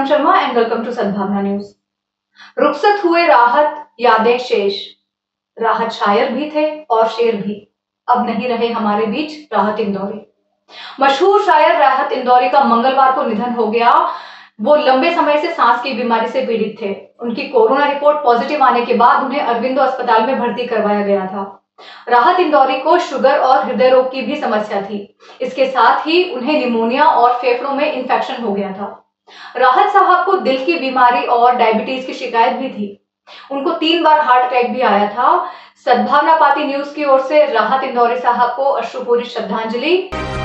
Poonam Sharma and welcome to Sadbhavna news. रुखसत हुए राहत, यादें शेष। राहत शायर भी थे और शेर भी। अब नहीं रहे हमारे बीच राहत इंदौरी। मशहूर शायर राहत इंदौरी का मंगलवार को निधन हो गया। वो लंबे समय से सांस की बीमारी से पीड़ित थे। उनकी कोरोना रिपोर्ट पॉजिटिव आने के बाद उन्हें अरविंदो अस्पताल में भर्ती करवाया गया था। राहत इंदौरी को शुगर और हृदय रोग की भी समस्या थी। इसके साथ ही उन्हें निमोनिया और फेफड़ों में इन्फेक्शन हो गया था। राहत साहब को दिल की बीमारी और डायबिटीज की शिकायत भी थी। उनको 3 बार हार्ट अटैक भी आया था। सद्भावना पाती न्यूज की ओर से राहत इंदौरी साहब को अश्रुपूरी श्रद्धांजलि।